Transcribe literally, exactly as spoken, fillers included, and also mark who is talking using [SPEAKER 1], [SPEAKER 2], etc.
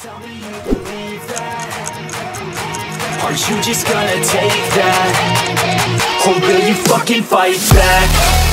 [SPEAKER 1] Tell me you believe that. Are you just gonna take that? Or will you fucking fight back?